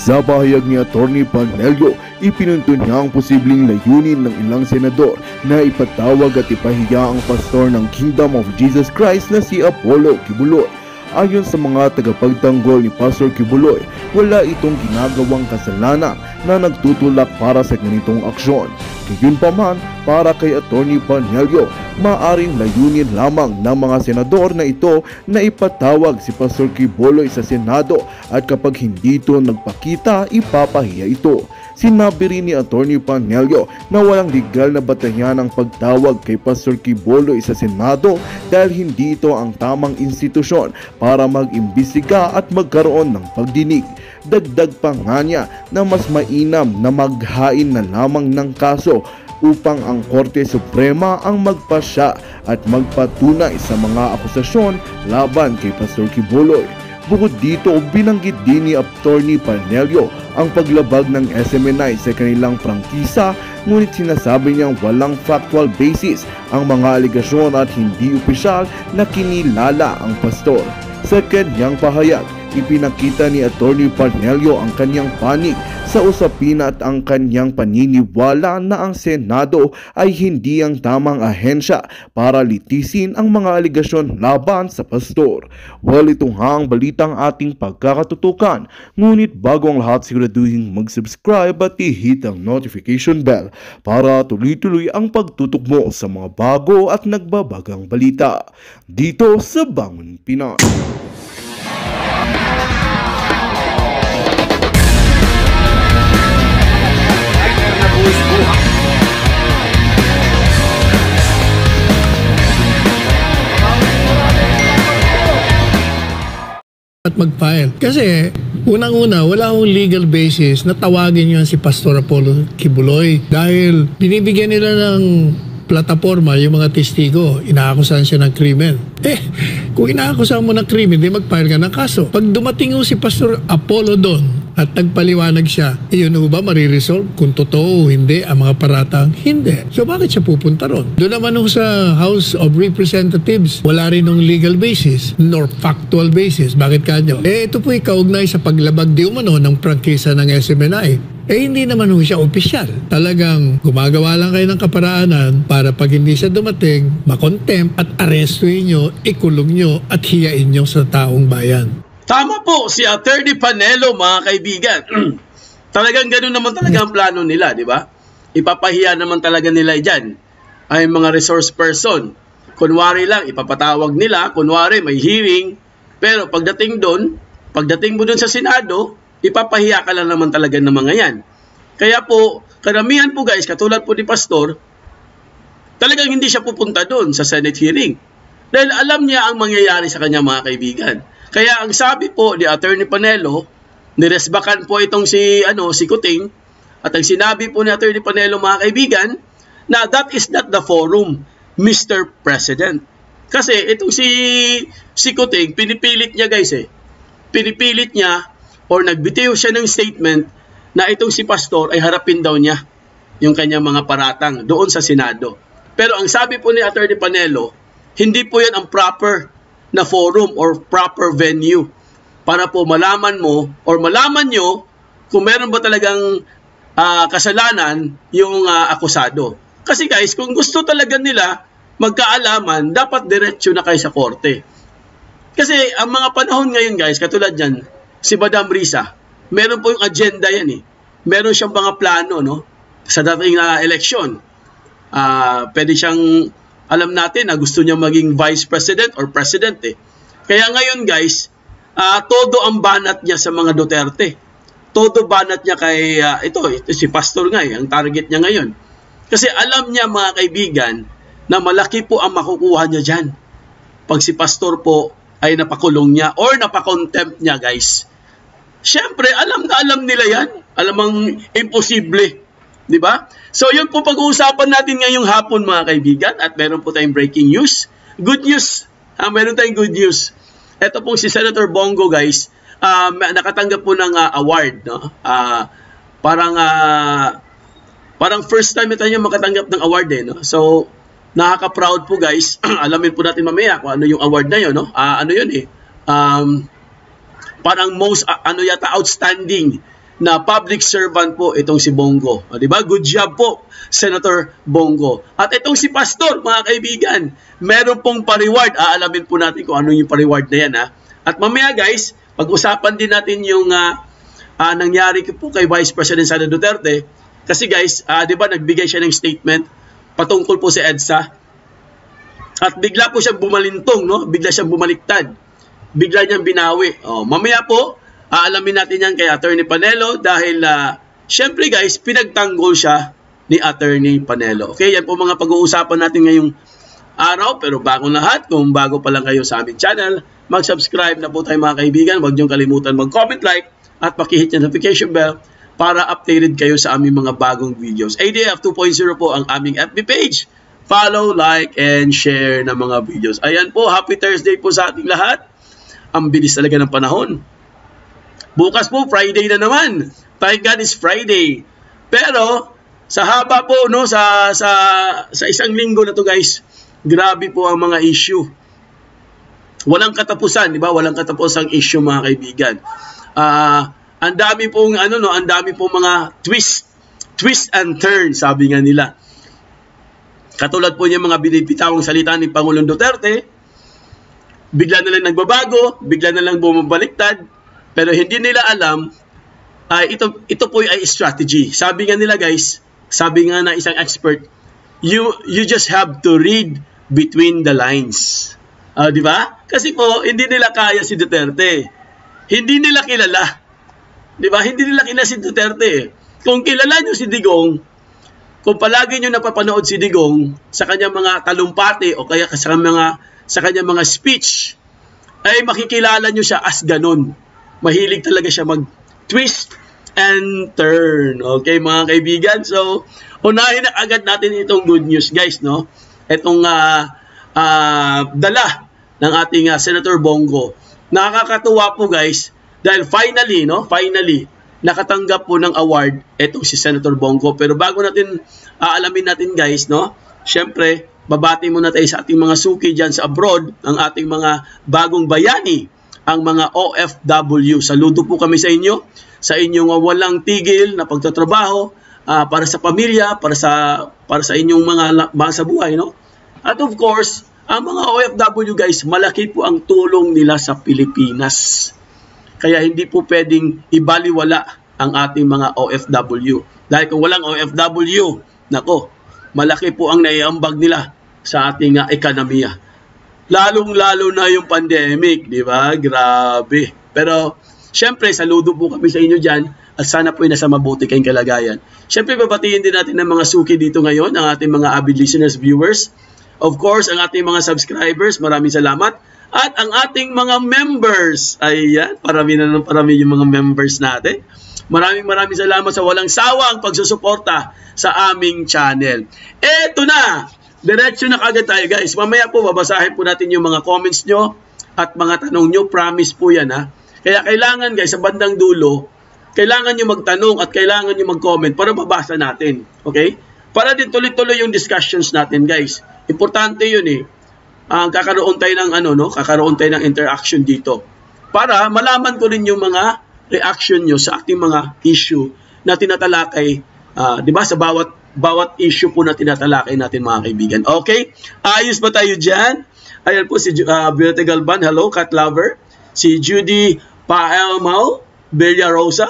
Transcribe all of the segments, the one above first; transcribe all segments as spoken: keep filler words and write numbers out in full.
Sa pahayag ni Attorney Panelio, ipinunto niya ang posibleng layunin ng ilang senador na ipatawag at ipahiya ang pastor ng Kingdom of Jesus Christ na si Apollo Kibuloy. Ayon sa mga tagapagtanggol ni Pastor Kibuloy, wala itong ginagawang kasalanan na nagtutulak para sa ganitong aksyon. Gayunpaman, para kay Attorney Panelio, maaring layunin lamang ng mga senador na ito na ipatawag si Pastor Kibuloy sa Senado at kapag hindi ito nagpakita, ipapahiya ito. Sinabi rin ni Attorney Panelio na walang legal na batayan ang pagtawag kay Pastor Kibuloy sa Senado dahil hindi ito ang tamang institusyon para mag-imbestiga at magkaroon ng pagdinig. Dagdag pa nga niya na mas mainam na maghain na lamang ng kaso upang ang Korte Suprema ang magpasya at magpatunay sa mga akusasyon laban kay Pastor Kibuloy. Bukod dito, binanggit din ni Attorney Panelio ang paglabag ng S M N I sa kanilang prangkisa, ngunit sinasabi niyang walang factual basis ang mga aligasyon at hindi opisyal na kinilala ang pastor. Sa kanyang pahayag, ipinakita ni Attorney Panelio ang kanyang panig sa usapin at ang kanyang paniniwala na ang Senado ay hindi ang tamang ahensya para litisin ang mga aligasyon laban sa pastor. Well, ito nga ang balitang ating pagkakatutukan. Ngunit bago ang lahat, siguraduhin mag-subscribe at i-hit ang notification bell para tuloy-tuloy ang pagtutok mo sa mga bago at nagbabagang balita dito sa Bangon Pinas. At mag-file. Kasi unang-una, wala akong legal basis na tawagin yun si Pastor Apollo Kibuloy dahil binibigyan nila ng plataforma yung mga testigo, inaakusahan siya ng krimen. Eh, kung inaakusahan mo ng krimen, di mag-file ka ng kaso. Pag dumating si Pastor Apollo doon at nagpaliwanag siya, iyon eh, ba mariresolve kung totoo o hindi ang mga paratang? Hindi. So bakit siya pupunta ron? Doon naman sa House of Representatives, wala rin ng legal basis nor factual basis. Bakit kanyo? Eh ito po'y kaugnay sa paglabag di umano ng prangkisa ng S M N I. Eh hindi naman ho siya opisyal. Talagang gumagawa lang kayo ng kaparaanan para pag hindi siya dumating, makontempt at arestuin nyo, ikulong nyo at hiyain nyo sa taong bayan. Tama po si Attorney Panelio, mga kaibigan. Talagang ganoon naman talaga ang plano nila, di ba? Ipapahiya naman talaga nila dyan ay mga resource person. Kunwari lang, ipapatawag nila, kunwari may hearing, pero pagdating doon, pagdating mo doon sa Senado, ipapahiya ka lang naman talaga ng mga yan. Kaya po, karamihan po guys, katulad po ni Pastor, talagang hindi siya pupunta doon sa Senate hearing. Dahil alam niya ang mangyayari sa kanya, mga kaibigan. Kaya ang sabi po ni Attorney Panelio, niresbakan po itong si, ano, si Kuting, at ang sinabi po ni Attorney Panelio, mga kaibigan, na that is not the forum, Mister President. Kasi itong si, si Kuting, pinipilit niya guys eh. Pinipilit niya or nagbitiw siya ng statement na itong si Pastor ay harapin daw niya yung kanyang mga paratang doon sa Senado. Pero ang sabi po ni Attorney Panelio, hindi po yan ang proper na forum or proper venue para po malaman mo or malaman nyo kung meron ba talagang uh, kasalanan yung uh, akusado. Kasi guys, kung gusto talaga nila magkaalaman, dapat diretso na kayo sa korte. Kasi ang mga panahon ngayon guys, katulad dyan, si Madam Risa, meron po yung agenda yan eh. Meron siyang mga plano, no? Sa dating na uh, eleksyon. Uh, pwede siyang, alam natin na gusto niya maging vice president or president eh. Kaya ngayon guys, uh, todo ang banat niya sa mga Duterte. Todo banat niya kay, uh, ito, ito si Pastor nga eh, ang target niya ngayon. Kasi alam niya mga kaibigan, na malaki po ang makukuha niya dyan. Pag si Pastor po ay napakulong niya or napakontempt niya guys. Siyempre, alam na alam nila yan. Alamang imposible. Di ba? So, yun po pag-uusapan natin ngayong hapon mga kaibigan. At meron po tayong breaking news. Good news. Ha, meron tayong good news. Ito po si Senator Bongo guys. Uh, nakatanggap po ng uh, award. No? Uh, parang uh, parang first time ito niya makatanggap ng award eh. No? So, nakaka-proud po guys. Alamin po natin mamaya kung ano yung award na yun. No? Uh, ano yun eh. Um, parang most, uh, ano yata, outstanding na public servant po itong si Bongo. O, di ba? Good job po, Senator Bongo. At itong si Pastor, mga kaibigan, meron pong pa-reward. Aalamin po natin kung ano yung pa-reward na yan. Ha? At mamaya guys, pag-usapan din natin yung uh, uh, nangyari po kay Vice President Sara Duterte. Kasi guys, uh, di ba nagbigay siya ng statement patungkol po sa EDSA. At bigla po siyang bumalintong, no? Bigla siyang bumaliktad. Bigla niyang binawi. O, mamaya po, aalamin natin yan kay Attorney Panelo dahil uh, syempre guys, pinagtanggol siya ni Attorney Panelo. Okay, yan po mga pag-uusapan natin ngayong araw. Pero bago lahat, kung bago pa lang kayo sa aming channel, mag-subscribe na po tayo mga kaibigan. Huwag niyong kalimutan mag-comment, like, at pakihit yung notification bell para updated kayo sa aming mga bagong videos. A D F two point oh po ang aming F B page. Follow, like, and share na mga videos. Ayan po, happy Thursday po sa ating lahat. Ang bilis talaga ng panahon. Bukas po, Friday na naman. Thank God it's Friday. Pero, sa haba po, no, sa, sa, sa isang linggo na to guys, grabe po ang mga issue. Walang katapusan, di ba? Walang katapusang issue mga kaibigan. Ah... Uh, Ang dami pong ano no, ang dami pong mga twist, twist and turn, sabi nga nila. Katulad po niya mga binibitawang salita ni Pangulong Duterte, bigla na lang nagbabago, bigla na lang bumabaliktad, pero hindi nila alam ay uh, ito ito po ay strategy. Sabi nga nila guys, sabi nga na isang expert, you you just have to read between the lines. Uh, di ba? Kasi po hindi nila kaya si Duterte. Hindi nila kilala. Di ba? Hindi nila kilala si Duterte. Kung kilala nyo si Digong, kung palagi nyo napapanood si Digong sa kanyang mga talumpati o kaya sa mga sa kanyang mga speech, ay makikilala nyo siya as ganon. Mahilig talaga siya mag-twist and turn. Okay, mga kaibigan? So, unahin na agad natin itong good news, guys, no? Itong uh, uh, dala ng ating uh, Senator Bongo. Nakakatuwa po, guys, dahil finally, no, finally, nakatanggap po ng award itong si Senator Bongo. Pero bago natin aalamin uh, natin guys, no, syempre, babati muna tayo sa ating mga suki dyan sa abroad, ang ating mga bagong bayani, ang mga O F W. Saludo po kami sa inyo, sa inyong uh, walang tigil na pagtatrabaho, uh, para sa pamilya, para sa, para sa inyong mga, mga sa buhay, no. At of course, ang mga O F W guys, malaki po ang tulong nila sa Pilipinas. Kaya hindi po pwedeng ibaliwala ang ating mga O F W. Dahil kung walang O F W, nako, malaki po ang naiambag nila sa ating uh, ekonomiya. Lalong-lalo na yung pandemic, di ba? Grabe. Pero, syempre, saludo po kami sa inyo dyan at sana po ay nasa mabuti kayong kalagayan. Syempre, babatiin din natin ng mga suki dito ngayon, ang ating mga avid listeners, viewers. Of course, ang ating mga subscribers, maraming salamat. At ang ating mga members, ayan, parami na ng parami yung mga members natin. Maraming maraming salamat sa walang sawang pagsusuporta sa aming channel. Eto na, diretso na kagad tayo guys. Mamaya po babasahin po natin yung mga comments nyo at mga tanong nyo. Promise po yan ha. Kaya kailangan guys, sa bandang dulo, kailangan nyo magtanong at kailangan nyo mag-comment para mabasa natin. Okay? Para din tuloy-tuloy yung discussions natin guys. Importante yun eh. Ang uh, kakaroon tayo ng ano no, kakaroon tayo ng interaction dito para malaman ko rin yung mga reaction nyo sa ating mga issue na tinatalakay, uh, 'di ba, sa bawat bawat issue po na tinatalakay natin mga kaibigan. Okay? Ayos ba tayo diyan? Ayan po si uh, Violeta Galban, hello Cat Lover, si Judy Paelmao, Villarosa,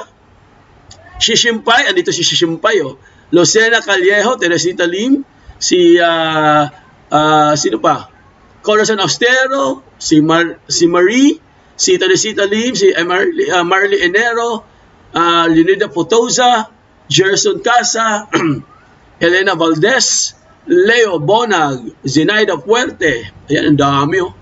Shishimpay, andito si Shishimpay oh. Lucena Callejo, Teresita Lim, si uh, uh, sino pa? Corazon Austero, si, Mar si Marie, si Teresita Lim, si Marley, uh, Marley Enero, uh, Leonida Potoza, Gerson Casa, Elena Valdez, Leo Bonag, Zenaida Puerte, ayan, ang dami oh.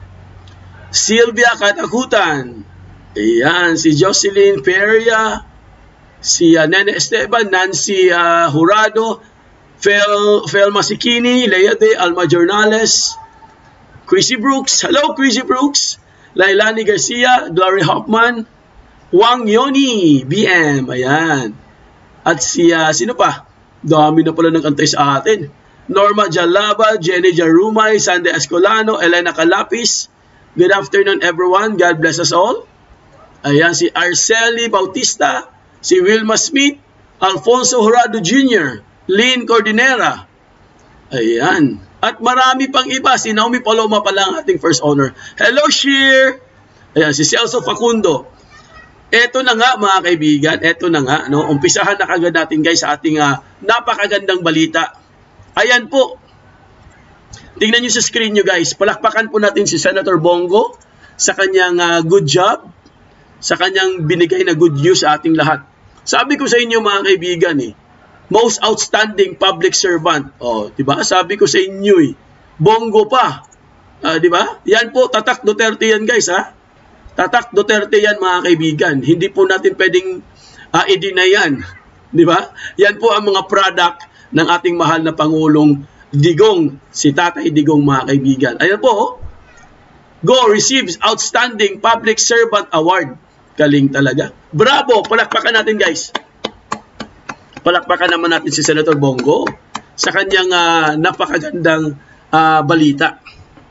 Sylvia Katakutan, ayan, si Jocelyn Peria, si uh, Nene Esteban, Nancy uh, Jurado, Fel, Fel Masikini, Lea de Alma Jornales, Chrissy Brooks, hello Chrissy Brooks, Lailani Garcia, Glory Hoffman, Wang Yoni, B M, ayan. At si, uh, sino pa? Dami na pala ng kantay sa atin. Norma Jalaba, Jenny Jarumay, Sandy Escolano, Elena Calapis. Good afternoon everyone, God bless us all. Ayan, si Arceli Bautista, si Wilma Smith, Alfonso Jurado Junior, Lynn Cordinera. Ayan. At marami pang iba. Si Naomi Paloma pa lang ating first honor. Hello, Sheer! Ayan, si Celso Facundo. Eto na nga mga kaibigan, eto na nga. No? Umpisahan na kagad natin guys sa ating uh, napakagandang balita. Ayan po. Tingnan nyo sa screen nyo guys. Palakpakan po natin si Senator Bongo sa kanyang uh, good job, sa kanyang binigay na good news sa ating lahat. Sabi ko sa inyo mga kaibigan eh, most outstanding public servant. Oh, 'di ba? Sabi ko sa inyo eh, Bongo pa. Uh, 'di ba? Yan po, tatak Duterte yan guys ha. Tatak Duterte yan mga kaibigan. Hindi po natin pwedeng uh, i-deny yan. 'Di ba? Yan po ang mga product ng ating mahal na Pangulong Digong, si Tatay Digong mga kaibigan. Ayan po, oh. Go receives Outstanding Public Servant Award. Galing talaga. Bravo! Palakpakan natin guys. Palakpakan naman natin si Senator Bongo sa kanyang uh, napakagandang uh, balita.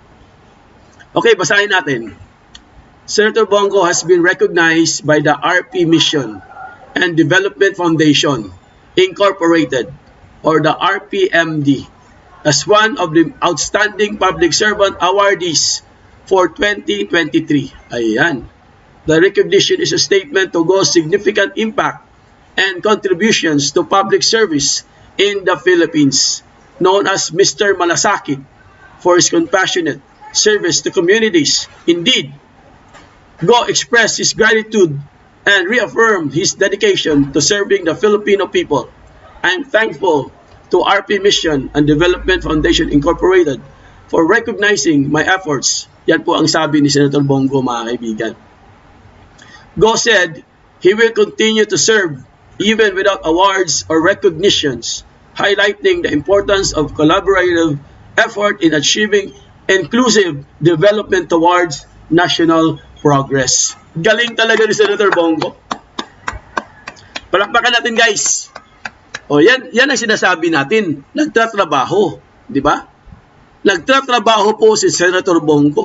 Okay, basahin natin. Senator Bongo has been recognized by the R P Mission and Development Foundation Incorporated, or the R P M D, as one of the Outstanding Public Servant Awardees for twenty twenty-three. Ayan. The recognition is a statement to Go's significant impact and contributions to public service in the Philippines, known as Mister Malasakit for his compassionate service to communities. Indeed, Go expressed his gratitude and reaffirmed his dedication to serving the Filipino people. I am thankful to R P Mission and Development Foundation Incorporated for recognizing my efforts. Yan po ang sabi ni Senator Bongo mga kaibigan. Go said he will continue to serve even without awards or recognitions, highlighting the importance of collaborative effort in achieving inclusive development towards national progress. Galing talaga ni Senator Bongo. Palakpakan natin guys. O yan, yan ang sinasabi natin. Nagtatrabaho, di ba? Nagtatrabaho po si Senator Bongo.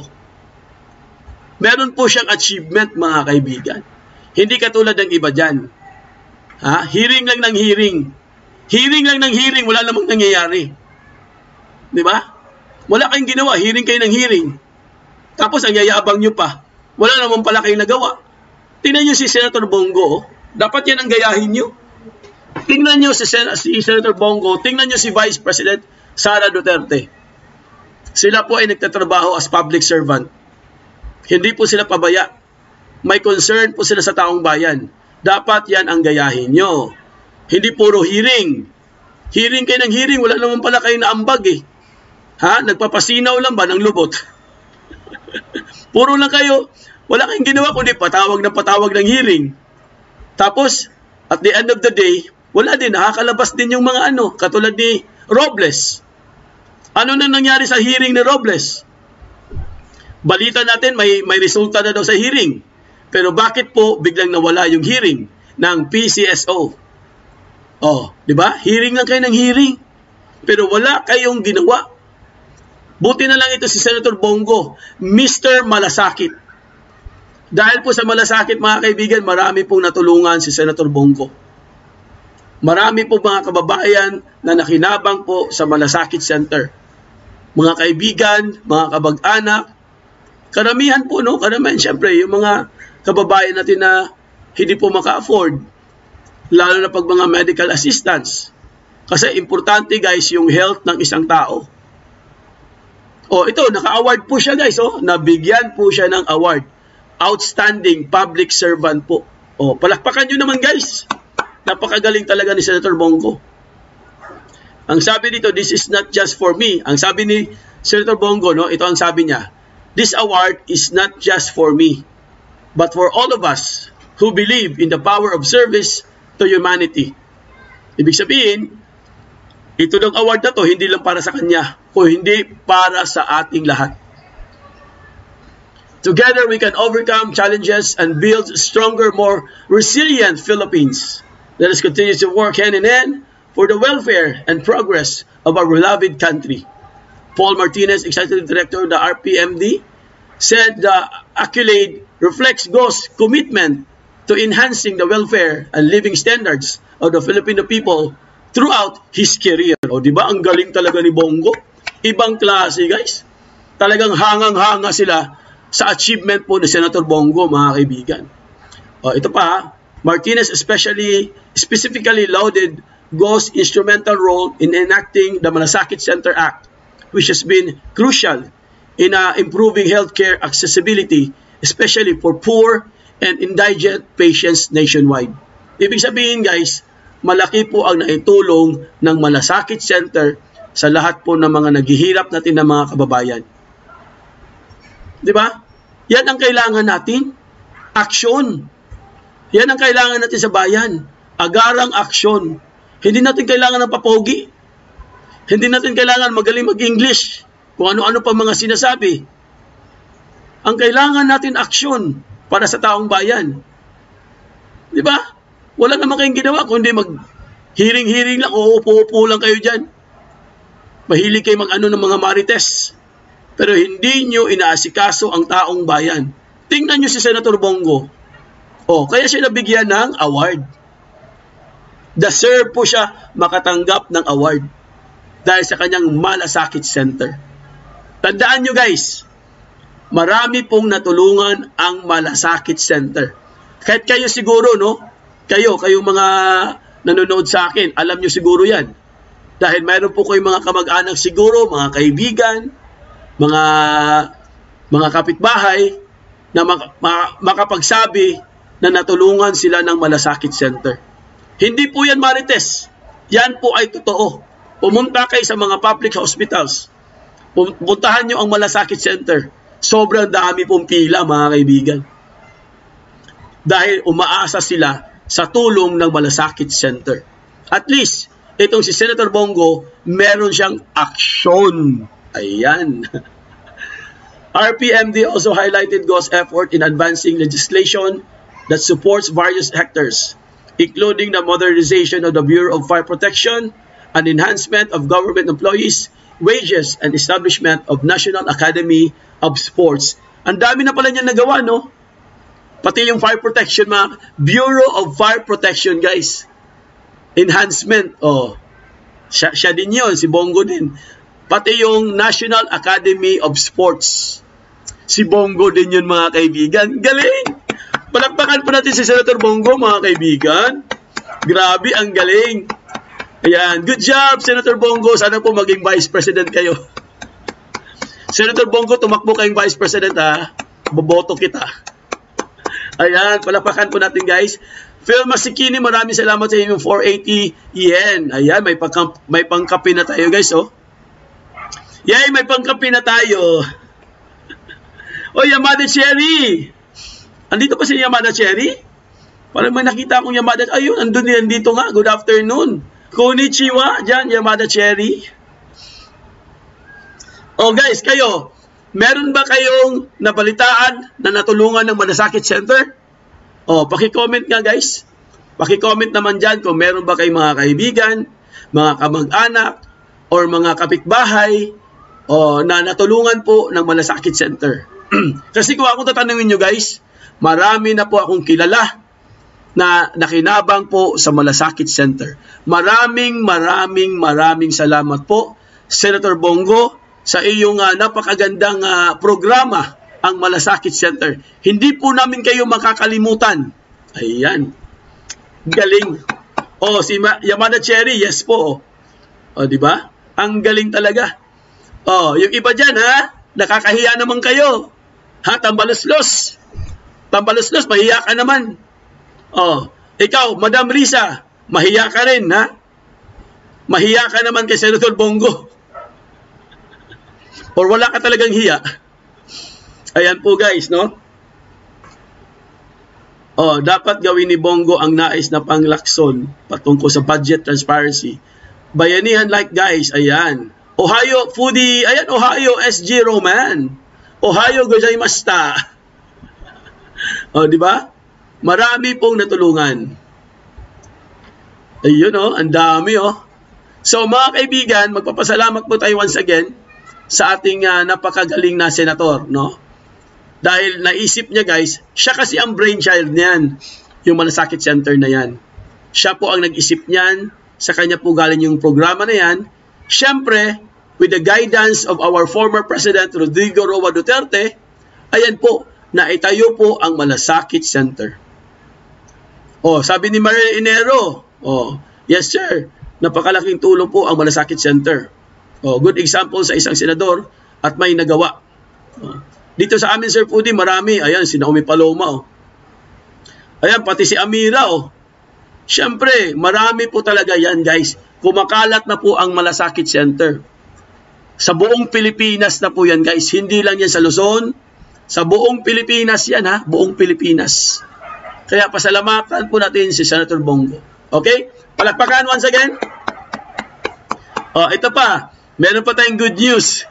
Meron po siyang achievement mga kaibigan. Hindi katulad ng iba dyan. Ha? Hearing lang ng hearing. Hearing lang ng hearing, wala namang nangyayari. Di ba? Wala kayong ginawa, hearing kayo ng hearing. Tapos ang yayabang nyo pa. Wala naman pala kayong nagawa. Tingnan nyo si Senator Bongo. Dapat yan ang gayahin nyo. Tingnan nyo si, Sen si Senator Bongo. Tingnan nyo si Vice President Sara Duterte. Sila po ay nagtatrabaho as public servant. Hindi po sila pabaya. May concern po sila sa taong bayan. Dapat yan ang gayahin nyo. Hindi puro hearing. Hearing kayo ng hearing. Wala naman pala kayo naambag eh. Ha? Nagpapasinaw lang ba ng lubot? Puro lang kayo. Wala kayong ginawa kundi patawag na patawag ng hearing. Tapos, at the end of the day, wala din. Nakakalabas din yung mga ano. Katulad ni Robles. Ano na nangyari sa hearing ni Robles? Balita natin, may, may resulta na daw sa hearing. Pero bakit po biglang nawala yung hearing ng P C S O? Oh, di ba? Hearing lang kayo ng hearing. Pero wala kayong ginawa. Buti na lang ito si Senator Bongo, Mister Malasakit. Dahil po sa Malasakit mga kaibigan, marami pong natulungan si Senator Bongo. Marami po mga kababayan na nakinabang po sa Malasakit Center. Mga kaibigan, mga kabag-anak, karamihan po, no? Karamihan, syempre, yung mga kababayan natin na hindi po maka-afford, lalo na pag mga medical assistance. Kasi importante guys, yung health ng isang tao. O ito, naka-award po siya guys, oh. Nabigyan po siya ng award. Outstanding Public Servant po. O, palakpakan nyo naman guys. Napakagaling talaga ni Senator Bongo. Ang sabi dito, this is not just for me. Ang sabi ni Senator Bongo, no, ito ang sabi niya, this award is not just for me, but for all of us who believe in the power of service to humanity. Ibig sabihin, ito ng award na to, hindi lang para sa kanya, o hindi para sa ating lahat. Together, we can overcome challenges and build stronger, more resilient Philippines. Let us continue to work hand in hand for the welfare and progress of our beloved country. Paul Martinez, Executive Director of the R P M D, said the accolade reflects Go's commitment to enhancing the welfare and living standards of the Filipino people throughout his career. O, di ba? Ang galing talaga ni Bongo. Ibang klase, guys. Talagang hangang-hanga sila sa achievement po ni Senator Bongo, mga kaibigan. O, ito pa, Martinez especially, specifically lauded Go's instrumental role in enacting the Malasakit Center Act, which has been crucial in uh, improving healthcare accessibility, especially for poor and indigent patients nationwide. Ibig sabihin, guys, malaki po ang naitulong ng Malasakit Center sa lahat po ng mga naghihirap natin ng mga kababayan. Di ba? Yan ang kailangan natin. Aksyon. Yan ang kailangan natin sa bayan. Agarang aksyon. Hindi natin kailangan ng papogi. Hindi natin kailangan magaling mag-English. Kung ano-ano pa mga sinasabi. Ang kailangan natin aksyon para sa taong bayan. Di ba? Wala naman kayong ginawa kundi mag-hiring-hiring lang o upo-upo lang kayo dyan. Mahilig kayo mag-ano ng mga marites. Pero hindi nyo inaasikaso ang taong bayan. Tingnan nyo si Senator Bongo. O, kaya siya nabigyan ng award. Deserve po siya makatanggap ng award dahil sa kanyang Malasakit Center. Tandaan nyo, guys, marami pong natulungan ang Malasakit Center. Kahit kayo siguro, no? Kayo, kayong mga nanonood sa akin, alam nyo siguro yan. Dahil mayroon po kayong mga kamag-anak siguro, mga kaibigan, mga mga kapitbahay na mak mak makapagsabi na natulungan sila ng Malasakit Center. Hindi po yan marites. Yan po ay totoo. Pumunta kayo sa mga public hospitals. Puntahan nyo ang Malasakit Center. Sobrang dami pong pila, mga kaibigan. Dahil umaasa sila sa tulong ng Malasakit Center. At least, itong si Senator Bongo, meron siyang aksyon. Ayan. R P M D also highlighted Go's effort in advancing legislation that supports various sectors, including the modernization of the Bureau of Fire Protection, an enhancement of government employees' wages, and establishment of National Academy of Sports. Ang dami na pala niya nagawa, no? Pati yung fire protection, mga Bureau of Fire Protection, guys. Enhancement, oh. Siya, siya din yun, si Bongo din. Pati yung National Academy of Sports. Si Bongo din yun, mga kaibigan. Galing! Palakpakan po natin si Senator Bongo, mga kaibigan. Grabe, ang galing. Ayan, good job, Senator Bongo. Sana po maging Vice President kayo. Senator Bongo, tumakbo kayong Vice President, ha? Boboto kita. Ayan, palakpakan po natin, guys. Phil Masikini, maraming salamat sa inyong four eighty yen. Ayan, may, pangka, may pangkape na tayo, guys, oh. Yay, may pangkape na tayo. O, Yamada Cherry. Andito pa si Yamada Cherry? Parang may nakita akong Yamada. Ayun, andun din dito nga. Good afternoon. Konnichiwa, dyan, Yamada Cherry. O, guys, kayo, meron ba kayong nabalitaan na natulungan ng Malasakit Center? O, paki-comment nga, guys. Paki-comment naman dyan kung meron ba kayong mga kaibigan, mga kamag-anak, or mga kapitbahay, o, na natulungan po ng Malasakit Center. Kasi kung ako tatanungin nyo, guys, marami na po akong kilala na nakinabang po sa Malasakit Center. Maraming, maraming, maraming salamat po, Senator Bongo, sa iyong uh, napakagandang uh, programa, ang Malasakit Center. Hindi po namin kayo makakalimutan. Ayan. Galing. O, si Ma Yamada Cherry, yes po. O, di ba? Ang galing talaga. O, yung iba dyan, ha? Nakakahiya naman kayo. Ha? Tambaluslos. Tambaluslos, mahiya ka naman. O, ikaw, Madam Risa, mahiya ka rin, ha? Mahiya ka naman kay Senator Bongo. Or wala ka talagang hiya. Ayan po, guys, no? Oh, dapat gawin ni Bongo ang nais na panglakson patungkol sa budget transparency. Bayanihan like, guys, ayan. Ohio Foodie, ayan, Ohio S G Roman. Ohio gozaimashita. Oh, di ba? Marami pong natulungan. Ayun, oh, ang dami, oh. So, mga kaibigan, magpapasalamat po tayo once again sa ating uh, napakagaling na senator, no? Dahil naisip niya, guys, siya kasi ang brainchild niyan. yung Malasakit Center na yan. Siya po ang nag-isip niyan, sa kanya po galing yung programa na yan. Siyempre, with the guidance of our former President Rodrigo Roa Duterte, ayan po, naitayo po ang Malasakit Center. Oh, sabi ni Mariel Enero, oh, yes sir, napakalaking tulong po ang Malasakit Center. Oh, good example sa isang senador at may nagawa. Oh. Dito sa amin, Sir Pudi, marami. Ayan, si Naomi Paloma. Oh. Ayan, pati si Amira. Oh. Siyempre, marami po talaga yan, guys. Kumakalat na po ang Malasakit Center. Sa buong Pilipinas na po yan, guys. Hindi lang yan sa Luzon. Sa buong Pilipinas yan, ha? Buong Pilipinas. Kaya pasalamatan po natin si Senator Bongo. Okay? Palakpakan once again. Oh, ito pa. Meron pa tayong good news.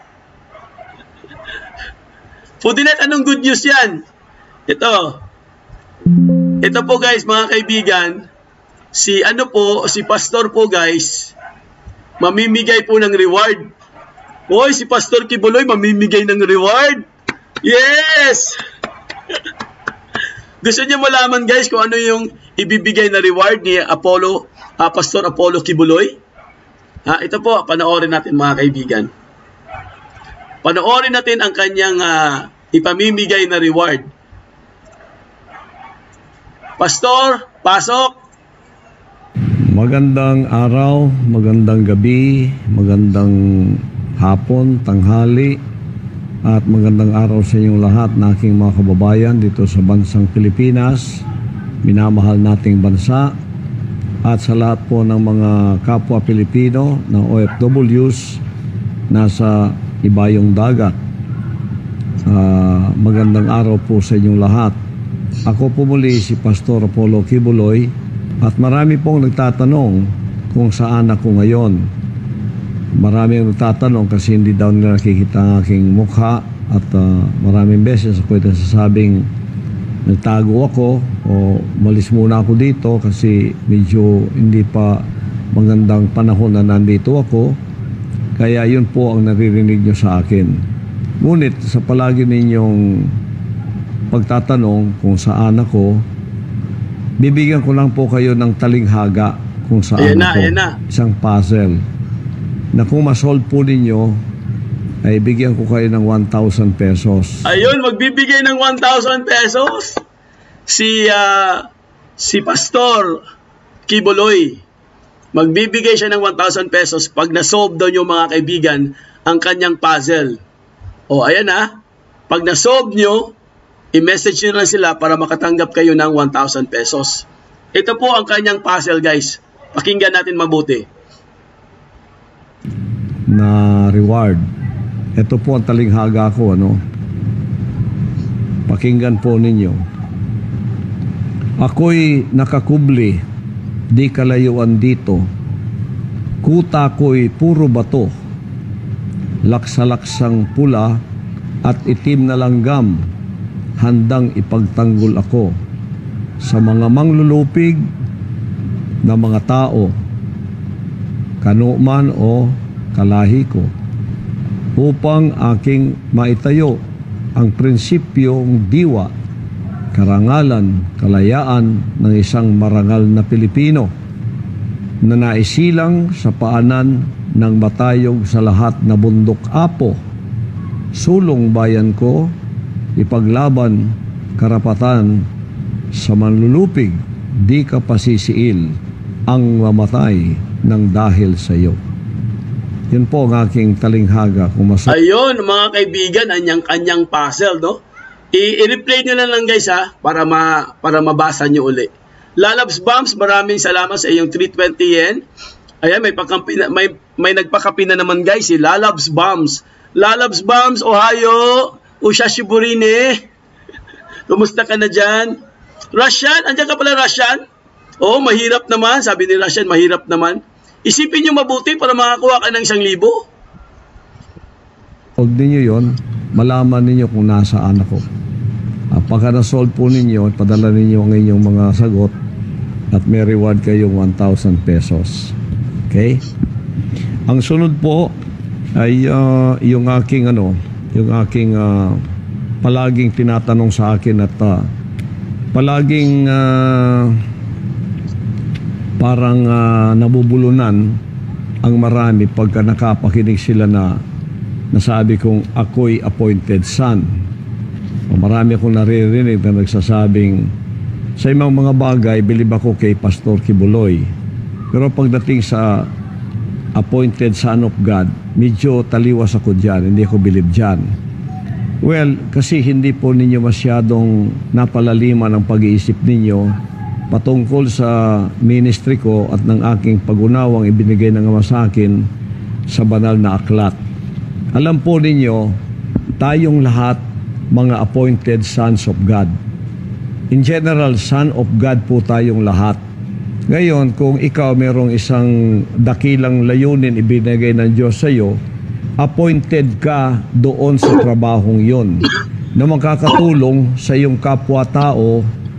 Pudinet, anong good news yan? Ito. Ito po guys, mga kaibigan. Si ano po, si Pastor po guys, mamimigay po ng reward. Hoy, si Pastor Kibuloy mamimigay ng reward. Yes! Gusto niyo malaman guys kung ano yung ibibigay na reward ni Apollo, uh, Pastor Apollo Kibuloy? Ha, ito po, panoorin natin mga kaibigan. Panoorin natin ang kanyang uh, ipamimigay na reward. Pastor, pasok! Magandang araw, magandang gabi, magandang hapon, tanghali, at magandang araw sa inyong lahat na aking mga kababayan dito sa bansang Pilipinas, minamahal nating bansa, at sa lahat po ng mga kapwa Pilipino ng O F Ws nasa ibayong dagat. Uh, magandang araw po sa inyong lahat. Ako po muli si Pastor Apollo Kibuloy at marami pong nagtatanong kung saan ako ngayon. Marami ang nagtatanong kasi hindi daw nila nakikita ang aking mukha at uh, maraming beses ako nasasabing nagtago ako o malis muna ako dito kasi medyo hindi pa magandang panahon na nandito ako. Kaya yun po ang naririnig nyo sa akin. Ngunit sa palagi ninyong pagtatanong kung saan ako, bibigyan ko lang po kayo ng talinghaga kung saan ayan na, ako. Ayan na. Isang puzzle na kung masolve po ninyo, ay bigyan ko kayo ng one thousand pesos. Ayun, magbibigay ng one thousand pesos si, uh, si Pastor Kibuloy. Magbibigay siya ng one thousand pesos pag nasolve daw nyo mga kaibigan ang kanyang puzzle. O ayan ha, pag nasolve nyo, i-message nyo lang sila para makatanggap kayo ng one thousand pesos. Ito po ang kanyang puzzle guys. Pakinggan natin mabuti. Na reward. Ito po ang talinghaga ko, ano? Pakinggan po ninyo. Ako'y nakakubli, di kalayuan dito. Kuta ko'y puro bato, laksa-laksang pula at itim na langgam, handang ipagtanggol ako sa mga manglulupig na mga tao, kanuman o kalahi ko, upang aking maitayo ang prinsipyong diwa, karangalan, kalayaan ng isang marangal na Pilipino na naisilang sa paanan ng matayog sa lahat na bundok apo, sulong bayan ko, ipaglaban karapatan sa manlulupig, di ka pasisiil ang mamatay ng dahil sa iyo. Yun po ang aking talinghaga. Kung mas- Ayun, mga kaibigan, anyang-anyang puzzle, no? I-replay nyo lang lang guys, ha? Para, ma para mabasa nyo uli. Lalabs Bombs, maraming salamat sa iyong three twenty yen. Ayan, may, pagkampi, may, may nagpakapi na naman guys, si Lalabs Bombs. Lalabs Bombs, Ohio, Ushashiburine. Kumusta ka na dyan? Russian, andyan ka pala Russian? Oo, mahirap naman. Sabi ni Russian, mahirap naman. Isipin nyo mabuti para makakuha ka ng isang libo. Huwag ninyo yun, malaman ninyo kung nasaan ako. Uh, pagka na-solve po ninyo, padala ninyo ang inyong mga sagot at may reward kayong one thousand pesos. Okay? Ang sunod po ay uh, yung aking ano, yung aking uh, palaging tinatanong sa akin at uh, palaging uh, parang uh, nabubulunan ang marami pagka nakapakinig sila na nasabi kong ako'y appointed son. O marami akong naririnig na nagsasabing sa ibang mga bagay, bilib ako kay Pastor Kibuloy. Pero pagdating sa appointed son of God, medyo taliwas ako dyan, hindi ako bilib dyan. Well, kasi hindi po ninyo masyadong napalaliman ang pag-iisip ninyo patungkol sa ministry ko at ng aking pag-unawang ibinigay ng Ama sa akin sa banal na aklat. Alam po ninyo, tayong lahat mga appointed sons of God. In general, son of God po tayong lahat. Ngayon, kung ikaw mayroong isang dakilang layunin ibinigay ng Diyos sa iyo, appointed ka doon sa trabahong yon na makakatulong sa iyong kapwa-tao,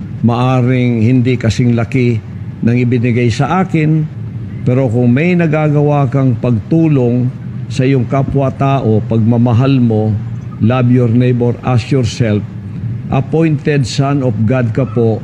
maaring hindi kasing laki ng ibinigay sa akin, pero kung may nagagawa kang pagtulong sa iyong kapwa-tao, pagmamahal mo, love your neighbor as yourself, appointed son of God ka po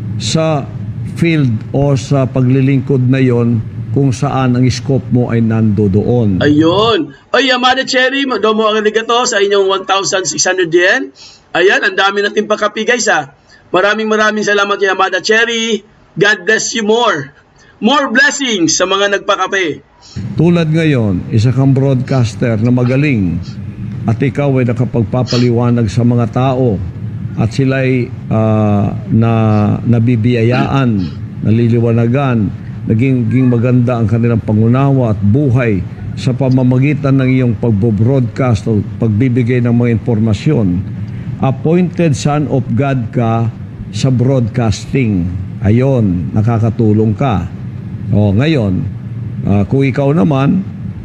sa field o sa paglilingkod na yon kung saan ang scope mo ay nando doon. Ayun. Ay, Yamada Cherry, domo ang ligato sa inyong one thousand six hundred yen. Ayan, ang dami natin pakapi guys ha. Maraming maraming salamat Yamada Cherry. God bless you more. More blessings sa mga nagpakape. Tulad ngayon, isa kang broadcaster na magaling at ikaw ay nakapagpapaliwanag sa mga tao at sila'y uh, na nabibiyayaan, naliliwanagan, naging, naging maganda ang kanilang pangunawa at buhay sa pamamagitan ng iyong pagbo-broadcast o pagbibigay ng mga impormasyon. Appointed son of God ka sa broadcasting. Ayon, nakakatulong ka. O, ngayon, uh, kung ikaw naman,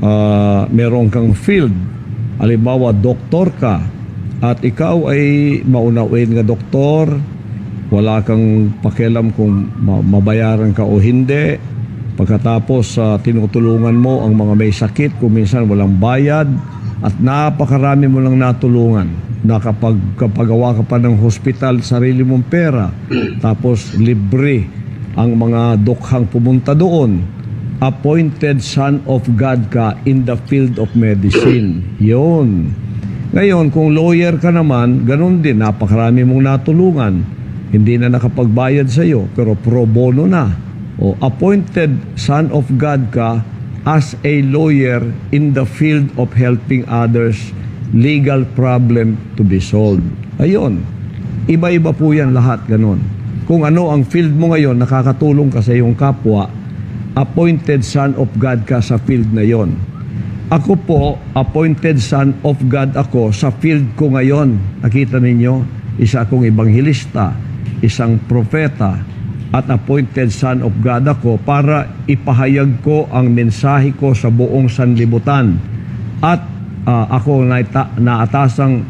uh, meron kang field, halimbawa, doktor ka, at ikaw ay maunawin nga doktor, wala kang pakialam kung mabayaran ka o hindi. Pagkatapos uh, tinutulungan mo ang mga may sakit, kung minsan walang bayad, at napakarami mo lang natulungan. Nakapagpagawa ka pa ng hospital, sarili mong pera, tapos libre ang mga dokhang pumunta doon. Appointed son of God ka in the field of medicine. Yun. Ngayon, kung lawyer ka naman, ganun din, napakarami mong natulungan. Hindi na nakapagbayad sa iyo, pero pro bono na. O, appointed son of God ka as a lawyer in the field of helping others, legal problem to be solved. Ayun, iba-iba po yan lahat, ganun. Kung ano ang field mo ngayon, nakakatulong ka sa iyong kapwa, appointed son of God ka sa field na yon. Ako po, appointed son of God ako sa field ko ngayon. Nakita ninyo, isa akong ebanghilista, isang propeta, at appointed son of God ako para ipahayag ko ang mensahe ko sa buong sanlibutan. At uh, ako naita, naatasang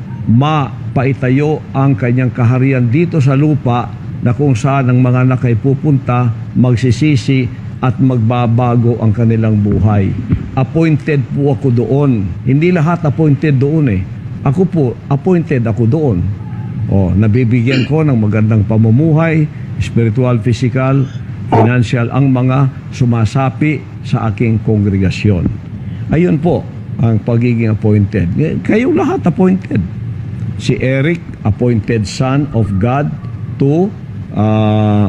mapaitayo ang kanyang kaharian dito sa lupa na kung saan ang mga anak ay pupunta, magsisisi, at magbabago ang kanilang buhay. Appointed po ako doon. Hindi lahat appointed doon eh. Ako po, appointed ako doon. O, nabibigyan ko ng magandang pamumuhay, spiritual, physical, financial, ang mga sumasapi sa aking kongregasyon. Ayun po ang pagiging appointed. Kayong lahat appointed. Si Eric, appointed son of God to uh,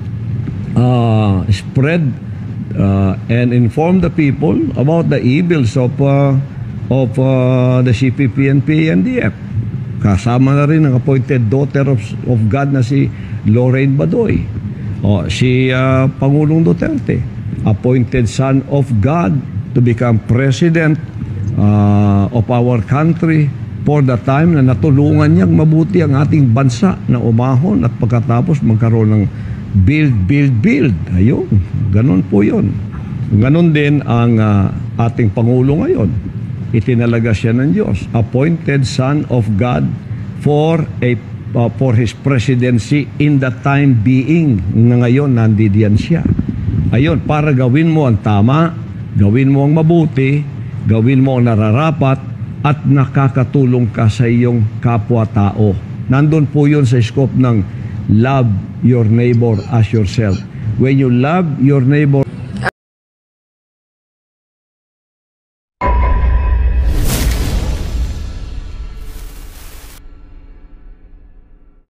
uh, spread Uh, and inform the people about the evils of uh, of uh, the C P P and P N D F. Kasama na rin ang appointed daughter of, of God na si Lorraine Badoy. O, si uh, Pangulong Duterte, appointed son of God to become president uh, of our country for the time na natulungan niyang mabuti ang ating bansa na umahon at pagkatapos magkaroon ng build, build, build. Ayun, ganun po yun. Ganun din ang uh, ating Pangulo ngayon. Itinalaga siya ng Diyos. Appointed son of God for a uh, for his presidency in the time being. Na ngayon, nandidiyan siya. Ayun, para gawin mo ang tama, gawin mo ang mabuti, gawin mo ang nararapat, at nakakatulong ka sa iyong kapwa-tao. Nandun po yun sa scope ng love your neighbor as yourself. When you love your neighbor